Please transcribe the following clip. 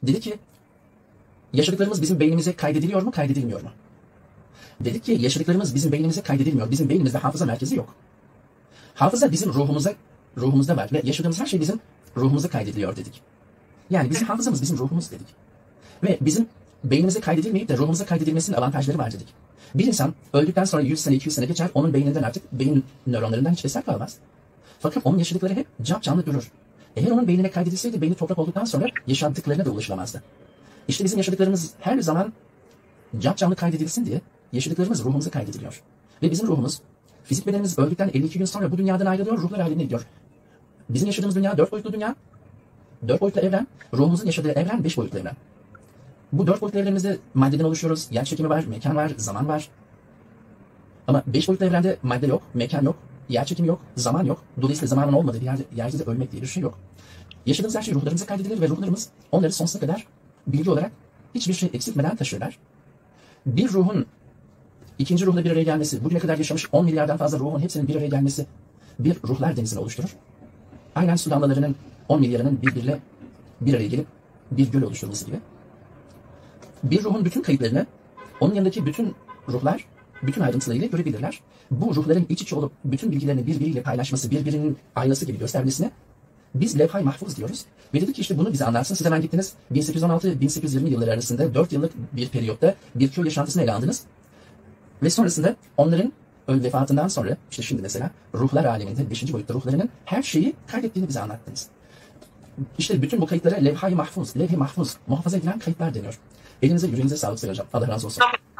Dedi ki yaşadıklarımız bizim beynimize kaydediliyor mu, kaydedilmiyor mu? Dedik ki yaşadıklarımız bizim beynimize kaydedilmiyor. Bizim beynimizde hafıza merkezi yok. Hafıza bizim ruhumuzda var ve yaşadığımız her şey bizim ruhumuza kaydediliyor dedik. Yani bizim hafızamız bizim ruhumuz dedik. Ve bizim beynimize kaydedilmeyip de ruhumuza kaydedilmesinin avantajları var dedik. Bir insan öldükten sonra 100 sene 200 sene geçer, onun beyninden artık beyin nöronlarından hiç eser kalmaz. Fakat onun yaşadıkları hep capcanlı durur. Eğer onun beynine kaydedilseydi beyni toprak olduktan sonra yaşadıklarına da ulaşılamazdı. İşte bizim yaşadıklarımız her zaman capcanlı kaydedilsin diye yaşadıklarımız ruhumuza kaydediliyor. Ve bizim ruhumuz fizik bedenimiz öldükten 52 gün sonra bu dünyadan ayrılıyor, ruhlar haline gidiyor. Bizim yaşadığımız dünya 4 boyutlu dünya, 4 boyutlu evren, ruhumuzun yaşadığı evren 5 boyutlu evren. Bu 4 boyutlu evrenimizde maddeden oluşuyoruz, yer çekimi var, mekan var, zaman var. Ama 5 boyutlu evrende madde yok, mekan yok, yer çekimi yok, zaman yok. Dolayısıyla zamanın olmadığı bir yerde de ölmek diye bir şey yok. Yaşadığımız her şey ruhlarımıza kaydedilir ve ruhlarımız onları sonsuza kadar bilgi olarak hiçbir şey eksiltmeden taşırlar. Bir ruhun ikinci ruhla bir araya gelmesi, bugüne kadar yaşamış 10 milyardan fazla ruhun hepsinin bir araya gelmesi bir ruhlar denizini oluşturur. Aynen su damlalarının 10 milyarının birbiriyle bir araya gelip bir göl oluşturması gibi. Bir ruhun bütün kayıtlarını onun yanındaki bütün ruhlar bütün ayrıntılarıyla görebilirler. Bu ruhların iç içe olup bütün bilgilerini birbiriyle paylaşması, birbirinin aynası gibi göstermesine biz levh-i mahfuz diyoruz. Ve dedik ki işte bunu bize anlatsın. Siz hemen gittiniz 1816-1820 yılları arasında 4 yıllık bir periyotta bir köy yaşantısını ele aldınız. Ve sonrasında onların vefatından sonra işte şimdi mesela ruhlar aleminde 5. boyutta ruhlarının her şeyi kaydettiğini bize anlattınız. İşte bütün bu kayıtlara levh-i mahfuz, levh-i mahfuz, muhafaza edilen kayıtlar deniyor. Elinize yüreğinize sağlık Sayın Hocam. Allah razı olsun.